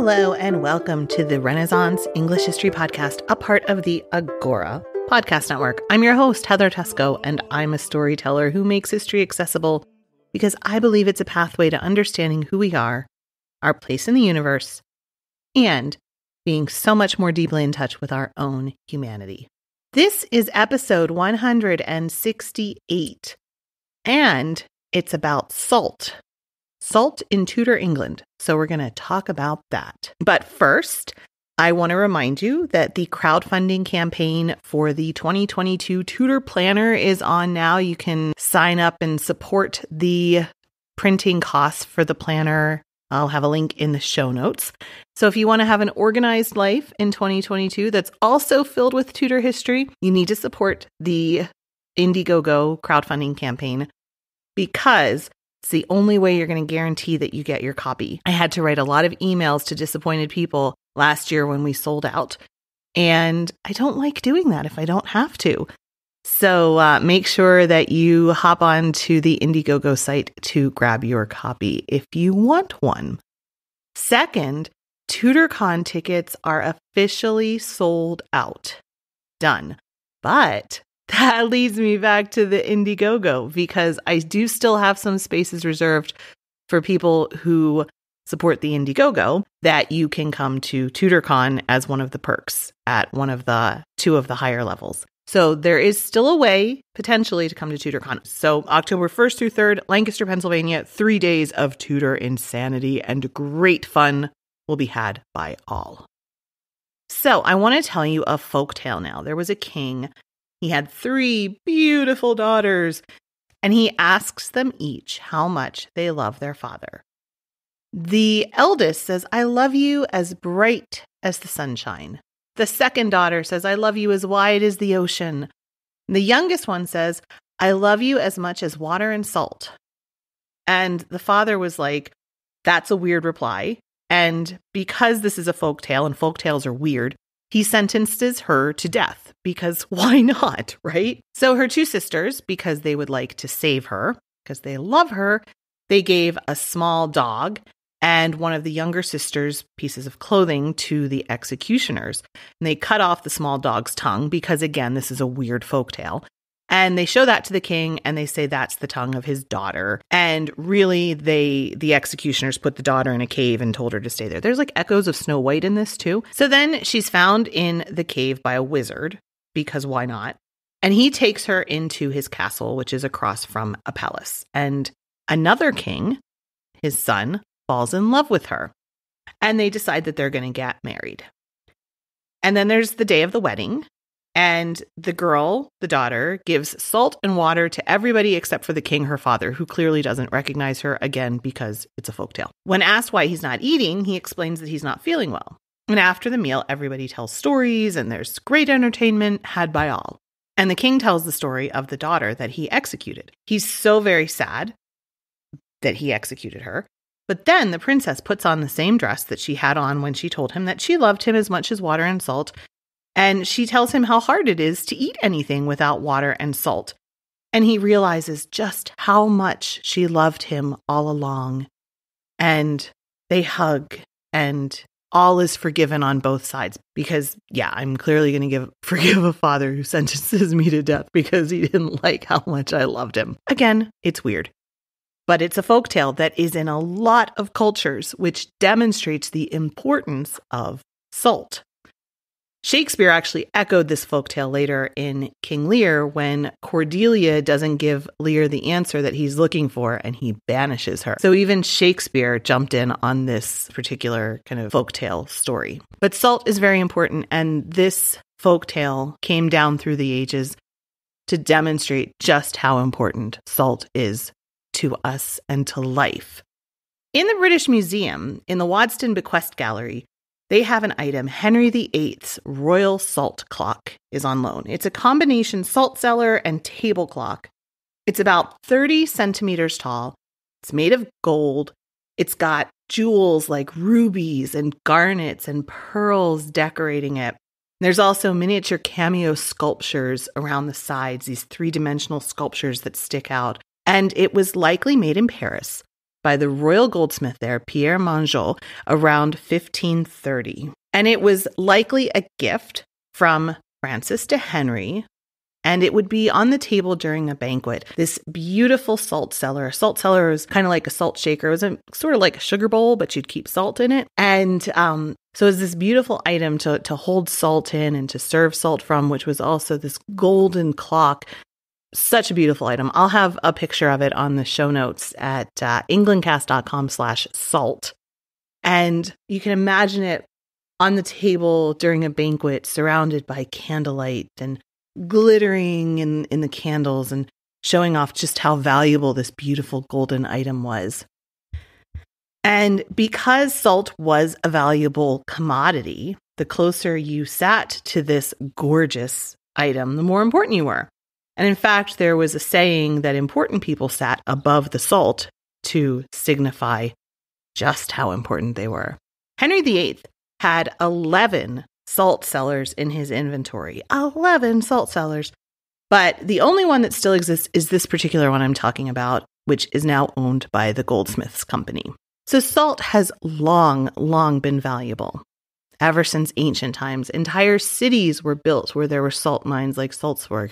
Hello and welcome to the Renaissance English History Podcast, a part of the Agora Podcast Network. I'm your host, Heather Teysko, and I'm a storyteller who makes history accessible because I believe it's a pathway to understanding who we are, our place in the universe, and being so much more deeply in touch with our own humanity. This is episode 168, and it's about salt. Salt in Tudor England. So we're going to talk about that. But first, I want to remind you that the crowdfunding campaign for the 2022 Tudor Planner is on now. You can sign up and support the printing costs for the planner. I'll have a link in the show notes. So if you want to have an organized life in 2022 that's also filled with Tudor history, you need to support the Indiegogo crowdfunding campaign because it's the only way you're going to guarantee that you get your copy. I had to write a lot of emails to disappointed people last year when we sold out, and I don't like doing that if I don't have to. So make sure that you hop on to the Indiegogo site to grab your copy if you want one. Second, TudorCon tickets are officially sold out. Done. But that leads me back to the Indiegogo because I do still have some spaces reserved for people who support the Indiegogo that you can come to TudorCon as one of the perks at one of the two of the higher levels. So there is still a way potentially to come to TudorCon. So October 1st through 3rd, Lancaster, Pennsylvania, 3 days of Tudor insanity and great fun will be had by all. So I want to tell you a folktale now. There was a king. He had 3 beautiful daughters, and he asks them each how much they love their father. The eldest says, "I love you as bright as the sunshine." The second daughter says, "I love you as wide as the ocean." The youngest one says, "I love you as much as water and salt." And the father was like, "That's a weird reply." And because this is a folktale and folktales are weird, he sentences her to death because why not, right? So her 2 sisters, because they would like to save her, because they love her, they gave a small dog and one of the younger sisters' pieces of clothing to the executioners. And they cut off the small dog's tongue because, again, this is a weird folktale. And they show that to the king and they say that's the tongue of his daughter. And really, the executioners put the daughter in a cave and told her to stay there. There's like echoes of Snow White in this too. So then she's found in the cave by a wizard, because why not? And he takes her into his castle, which is across from a palace. And another king, his son, falls in love with her. And they decide that they're going to get married. And then there's the day of the wedding. And the girl, the daughter, gives salt and water to everybody except for the king, her father, who clearly doesn't recognize her, again, because it's a folktale. When asked why he's not eating, he explains that he's not feeling well. And after the meal, everybody tells stories and there's great entertainment had by all. And the king tells the story of the daughter that he executed. He's so very sad that he executed her. But then the princess puts on the same dress that she had on when she told him that she loved him as much as water and salt. And she tells him how hard it is to eat anything without water and salt. And he realizes just how much she loved him all along. And they hug and all is forgiven on both sides. Because, yeah, I'm clearly going to forgive a father who sentences me to death because he didn't like how much I loved him. Again, it's weird. But it's a folktale that is in a lot of cultures, which demonstrates the importance of salt. Shakespeare actually echoed this folktale later in King Lear when Cordelia doesn't give Lear the answer that he's looking for and he banishes her. So even Shakespeare jumped in on this particular kind of folktale story. But salt is very important, and this folktale came down through the ages to demonstrate just how important salt is to us and to life. In the British Museum, in the Waddesdon Bequest Gallery, they have an item, Henry VIII's Royal Salt Clock is on loan. It's a combination salt cellar and table clock. It's about 30 centimeters tall. It's made of gold. It's got jewels like rubies and garnets and pearls decorating it. There's also miniature cameo sculptures around the sides, these 3-dimensional sculptures that stick out. And it was likely made in Paris by the royal goldsmith there, Pierre Mongeau, around 1530. And it was likely a gift from Francis to Henry, and it would be on the table during a banquet. This beautiful salt cellar. A salt cellar is kind of like a salt shaker. It was sort of like a sugar bowl, but you'd keep salt in it. And so it was this beautiful item to hold salt in and to serve salt from, which was also this golden clock. Such a beautiful item. I'll have a picture of it on the show notes at englandcast.com/salt. And you can imagine it on the table during a banquet, surrounded by candlelight and glittering in the candles and showing off just how valuable this beautiful golden item was. And because salt was a valuable commodity, the closer you sat to this gorgeous item, the more important you were. And in fact, there was a saying that important people sat above the salt to signify just how important they were. Henry VIII had 11 salt cellars in his inventory. 11 salt cellars. But the only one that still exists is this particular one I'm talking about, which is now owned by the Goldsmiths Company. So salt has long been valuable. Ever since ancient times, entire cities were built where there were salt mines like Salzburg.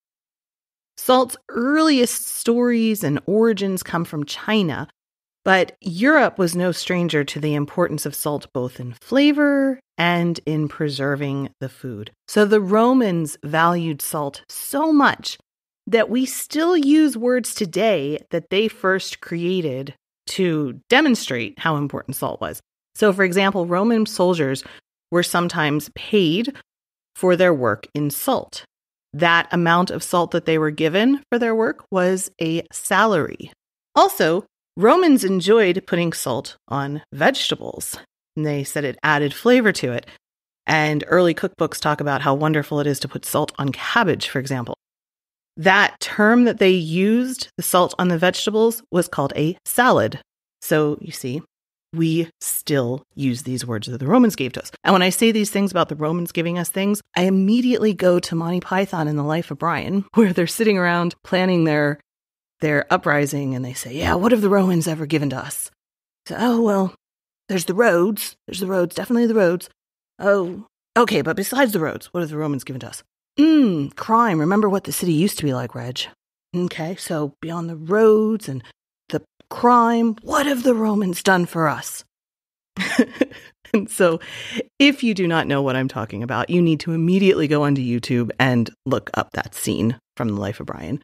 Salt's earliest stories and origins come from China, but Europe was no stranger to the importance of salt both in flavor and in preserving the food. So the Romans valued salt so much that we still use words today that they first created to demonstrate how important salt was. So, for example, Roman soldiers were sometimes paid for their work in salt. That amount of salt that they were given for their work was a salary. Also, Romans enjoyed putting salt on vegetables. And they said it added flavor to it. And early cookbooks talk about how wonderful it is to put salt on cabbage, for example. That term that they used, the salt on the vegetables, was called a salad. So, you see, we still use these words that the Romans gave to us. And when I say these things about the Romans giving us things, I immediately go to Monty Python and the Life of Brian, where they're sitting around planning their uprising, and they say, yeah, what have the Romans ever given to us? So, oh, well, there's the roads, definitely the roads. Oh, okay, but besides the roads, what have the Romans given to us? Crime, remember what the city used to be like, Reg. Okay, so beyond the roads and the crime, what have the Romans done for us? And so if you do not know what I'm talking about, you need to immediately go onto YouTube and look up that scene from the Life of Brian.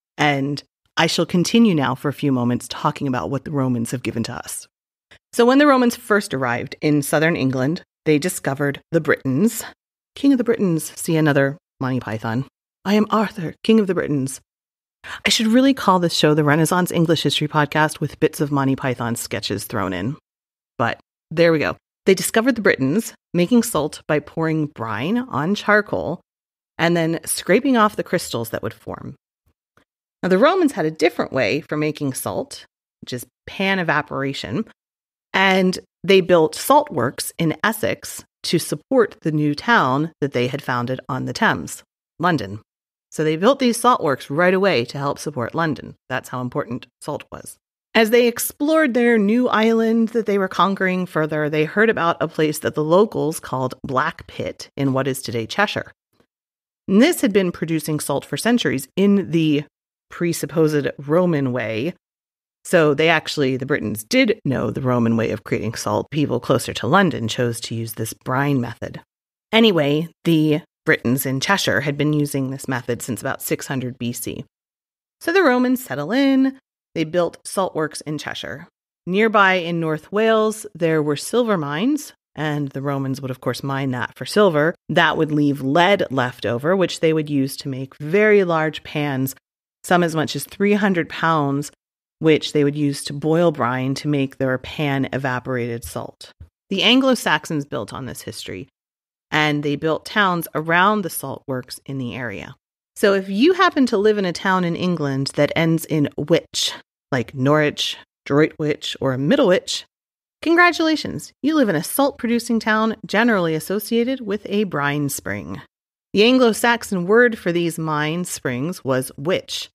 And I shall continue now for a few moments talking about what the Romans have given to us. So when the Romans first arrived in southern England, they discovered the Britons. King of the Britons, see another Monty Python. I am Arthur, King of the Britons. I should really call this show the Renaissance English History Podcast with bits of Monty Python sketches thrown in. But there we go. They discovered the Britons making salt by pouring brine on charcoal and then scraping off the crystals that would form. Now, the Romans had a different way for making salt, which is pan evaporation, and they built salt works in Essex to support the new town that they had founded on the Thames, London. So they built these salt works right away to help support London. That's how important salt was. As they explored their new island that they were conquering further, they heard about a place that the locals called Black Pit in what is today Cheshire. And this had been producing salt for centuries in the presupposed Roman way. So the Britons did know the Roman way of creating salt. People closer to London chose to use this brine method. Anyway, the Britons in Cheshire had been using this method since about 600 BC. So the Romans settle in. They built salt works in Cheshire. Nearby in North Wales, there were silver mines, and the Romans would, of course, mine that for silver. That would leave lead left over, which they would use to make very large pans, some as much as 300 pounds, which they would use to boil brine to make their pan-evaporated salt. The Anglo-Saxons built on this history, and they built towns around the salt works in the area. So if you happen to live in a town in England that ends in wich, like Norwich, Droitwich, or Middlewich, congratulations, you live in a salt-producing town generally associated with a brine spring. The Anglo-Saxon word for these mine springs was wich.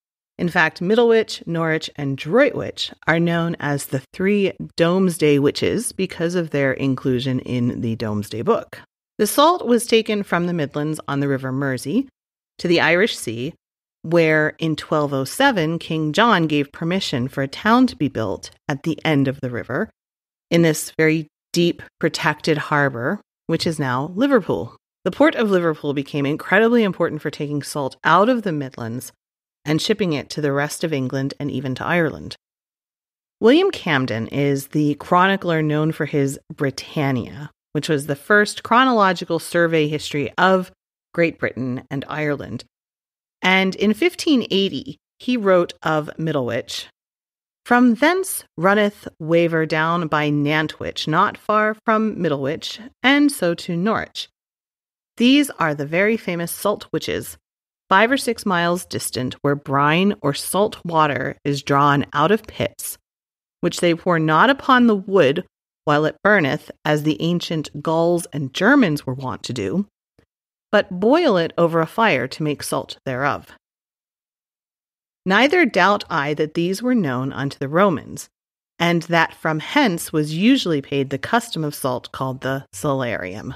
In fact, Middlewich, Norwich, and Droitwich are known as the three Domesday Witches because of their inclusion in the Domesday Book. The salt was taken from the Midlands on the River Mersey to the Irish Sea, where in 1207 King John gave permission for a town to be built at the end of the river in this very deep, protected harbor, which is now Liverpool. The port of Liverpool became incredibly important for taking salt out of the Midlands and shipping it to the rest of England and even to Ireland. William Camden is the chronicler known for his Britannia, which was the first chronological survey history of Great Britain and Ireland. And in 1580, he wrote of Middlewich, "From thence runneth Waver down by Nantwich, not far from Middlewich, and so to Norwich. These are the very famous salt witches, 5 or 6 miles distant, where brine or salt water is drawn out of pits, which they pour not upon the wood while it burneth, as the ancient Gauls and Germans were wont to do, but boil it over a fire to make salt thereof. Neither doubt I that these were known unto the Romans, and that from hence was usually paid the custom of salt called the salarium.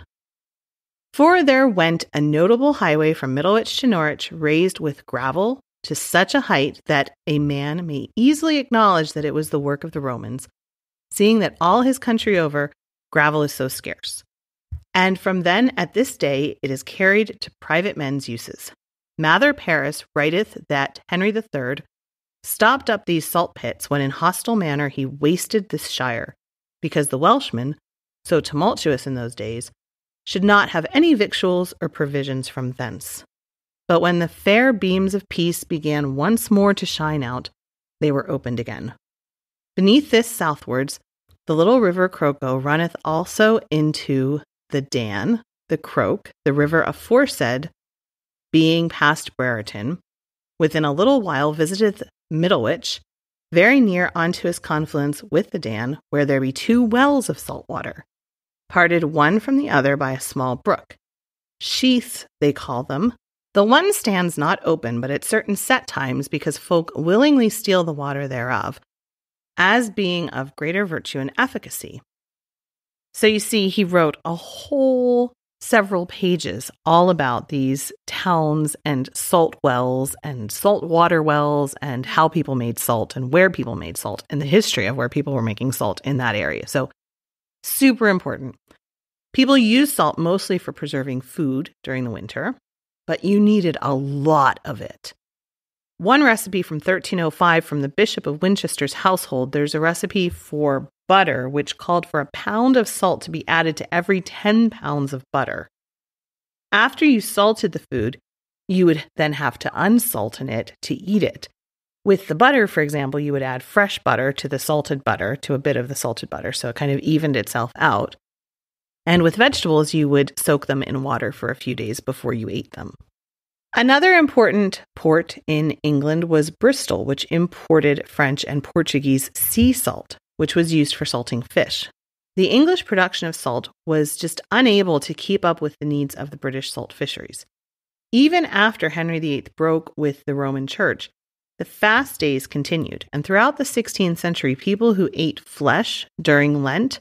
For there went a notable highway from Middlewich to Norwich, raised with gravel to such a height that a man may easily acknowledge that it was the work of the Romans, seeing that all his country over gravel is so scarce. And from then at this day it is carried to private men's uses. Mather Paris writeth that Henry III stopped up these salt pits when in hostile manner he wasted this shire, because the Welshmen, so tumultuous in those days, should not have any victuals or provisions from thence. But when the fair beams of peace began once more to shine out, they were opened again. Beneath this southwards, the little river Croco runneth also into the Dan, the Croke, the river aforesaid, being past Brereton, within a little while visiteth Middlewich, very near unto his confluence with the Dan, where there be 2 wells of salt water, parted one from the other by a small brook. Sheaths, they call them. The one stands not open, but at certain set times, because folk willingly steal the water thereof, as being of greater virtue and efficacy. So you see, he wrote a whole several pages all about these towns and salt wells and salt water wells and how people made salt and where people made salt and the history of where people were making salt in that area. So super important. People used salt mostly for preserving food during the winter, but you needed a lot of it. One recipe from 1305 from the Bishop of Winchester's household, there's a recipe for butter which called for a pound of salt to be added to every 10 pounds of butter. After you salted the food, you would then have to unsalten it to eat it. With the butter, for example, you would add fresh butter to the salted butter, to a bit of the salted butter, so it kind of evened itself out. And with vegetables, you would soak them in water for a few days before you ate them. Another important port in England was Bristol, which imported French and Portuguese sea salt, which was used for salting fish. The English production of salt was just unable to keep up with the needs of the British salt fisheries. Even after Henry VIII broke with the Roman Church, the fast days continued, and throughout the 16th century, people who ate flesh during Lent,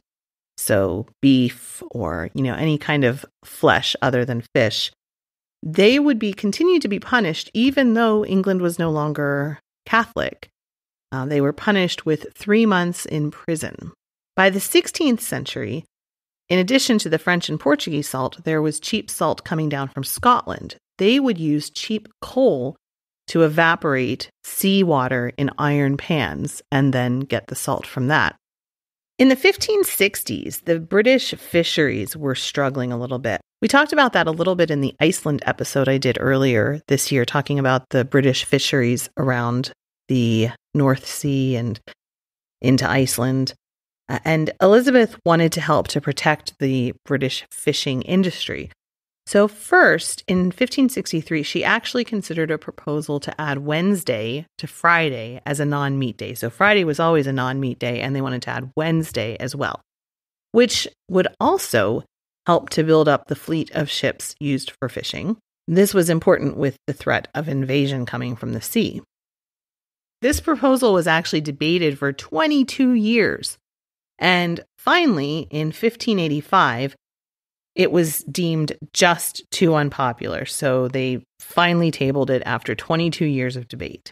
so beef or any kind of flesh other than fish, they would continue to be punished even though England was no longer Catholic. They were punished with 3 months in prison. By the 16th century, in addition to the French and Portuguese salt, there was cheap salt coming down from Scotland. They would use cheap coal to evaporate seawater in iron pans and then get the salt from that. In the 1560s, the British fisheries were struggling a little bit. We talked about that a little bit in the Iceland episode I did earlier this year, talking about the British fisheries around the North Sea and into Iceland. And Elizabeth wanted to help to protect the British fishing industry. So first, in 1563, she actually considered a proposal to add Wednesday to Friday as a non-meat day. So Friday was always a non-meat day, and they wanted to add Wednesday as well, which would also help to build up the fleet of ships used for fishing. This was important with the threat of invasion coming from the sea. This proposal was actually debated for 22 years. And finally, in 1585, it was deemed just too unpopular. So they finally tabled it after 22 years of debate.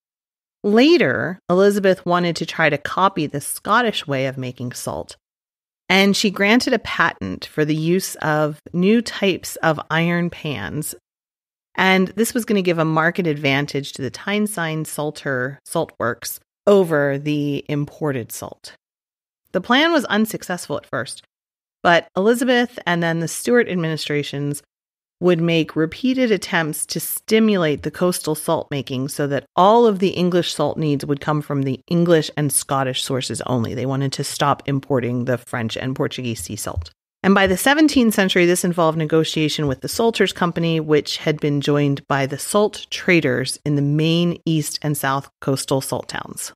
Later, Elizabeth wanted to try to copy the Scottish way of making salt. And she granted a patent for the use of new types of iron pans. And this was going to give a market advantage to the Tyneside Salter salt works over the imported salt. The plan was unsuccessful at first, but Elizabeth and then the Stuart administrations would make repeated attempts to stimulate the coastal salt making so that all of the English salt needs would come from the English and Scottish sources only. They wanted to stop importing the French and Portuguese sea salt. And by the 17th century, this involved negotiation with the Salters Company, which had been joined by the salt traders in the main east and south coastal salt towns.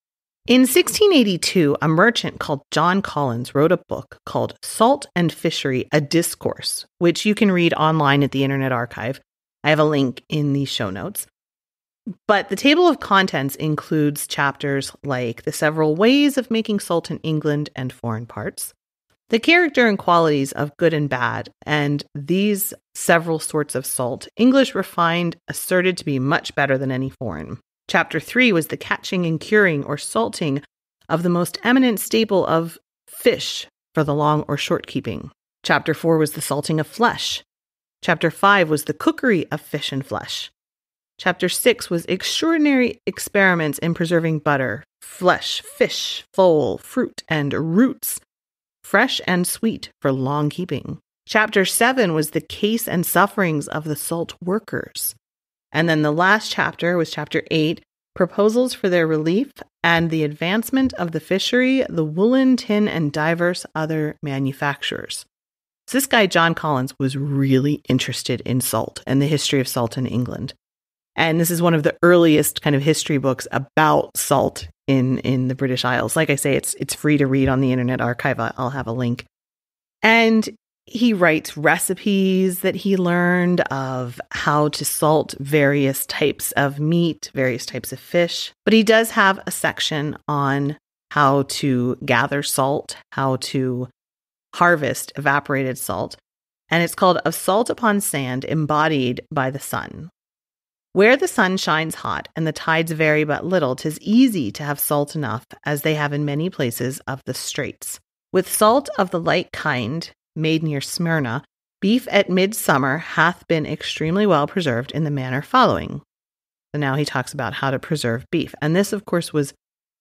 In 1682, a merchant called John Collins wrote a book called Salt and Fishery, a Discourse, which you can read online at the Internet Archive. I have a link in the show notes. But the table of contents includes chapters like the several ways of making salt in England and foreign parts, the character and qualities of good and bad, and these several sorts of salt, English refined, asserted to be much better than any foreign. Chapter 3 was the catching and curing or salting of the most eminent staple of fish for the long or short keeping. Chapter 4 was the salting of flesh. Chapter 5 was the cookery of fish and flesh. Chapter 6 was extraordinary experiments in preserving butter, flesh, fish, foal, fruit, and roots, fresh and sweet for long keeping. Chapter 7 was the case and sufferings of the salt workers. And then the last chapter was chapter 8, proposals for their relief and the advancement of the fishery, the woolen, tin, and diverse other manufacturers. So this guy, John Collins, was really interested in salt and the history of salt in England. And this is one of the earliest kind of history books about salt in the British Isles. Like I say, it's free to read on the Internet Archive. I'll have a link. And he writes recipes that he learned of how to salt various types of meat, various types of fish. But he does have a section on how to gather salt, how to harvest evaporated salt. And it's called Of Salt Upon Sand Embodied by the Sun. Where the sun shines hot and the tides vary but little, 'tis easy to have salt enough, as they have in many places of the straits. With salt of the like kind, made near Smyrna, beef at midsummer hath been extremely well preserved in the manner following. So now he talks about how to preserve beef. And this, of course, was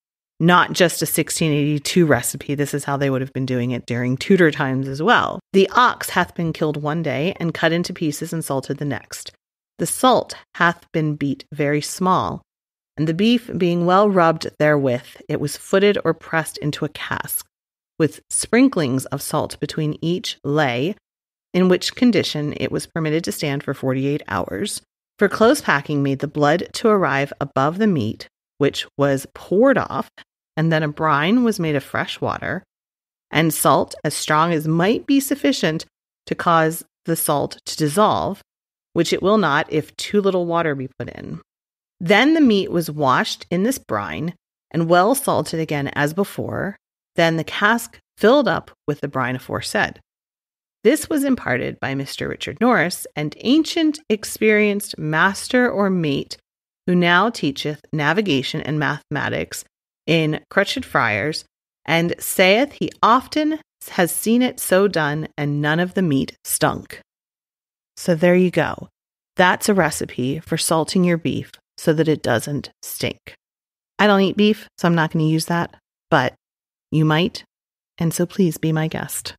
not just a 1682 recipe. This is how they would have been doing it during Tudor times as well. The ox hath been killed one day and cut into pieces and salted the next. The salt hath been beat very small, and the beef being well rubbed therewith, it was footed or pressed into a cask, with sprinklings of salt between each lay, in which condition it was permitted to stand for 48 hours. For close packing made the blood to arrive above the meat, which was poured off, and then a brine was made of fresh water, and salt as strong as might be sufficient to cause the salt to dissolve, which it will not if too little water be put in. Then the meat was washed in this brine, and well salted again as before, then the cask filled up with the brine aforesaid. This was imparted by Mr. Richard Norris, an ancient, experienced master or mate, who now teacheth navigation and mathematics in Crutched Friars, and saith he often has seen it so done, and none of the meat stunk. So there you go. That's a recipe for salting your beef so that it doesn't stink. I don't eat beef, so I'm not going to use that, but you might, and so please be my guest.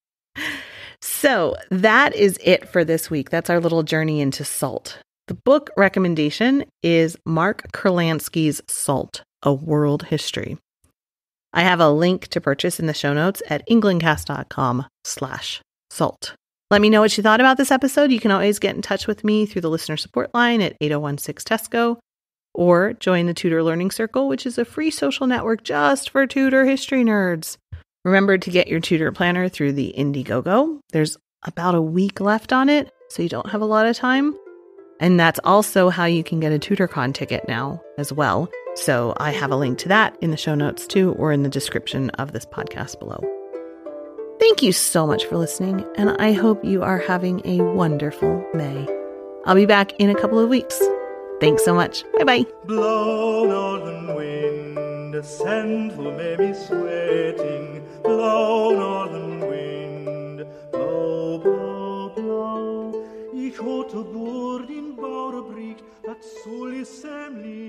So that is it for this week. That's our little journey into salt. The book recommendation is Mark Kurlansky's Salt, A World History. I have a link to purchase in the show notes at englandcast.com/salt. Let me know what you thought about this episode. You can always get in touch with me through the listener support line at 8016-TESCO, or join the Tudor Learning Circle, which is a free social network just for Tudor history nerds. Remember to get your Tudor planner through the Indiegogo. There's about a week left on it, so you don't have a lot of time. And that's also how you can get a TudorCon ticket now as well. So I have a link to that in the show notes too, or in the description of this podcast below. Thank you so much for listening, and I hope you are having a wonderful May. I'll be back in a couple of weeks. Thanks so much. Bye-bye. Blow, northern wind, a scent will make me sweating. Blow, northern wind, blow, blow, blow. Ich hatte Bord in Bauerbrick, dat soll is semli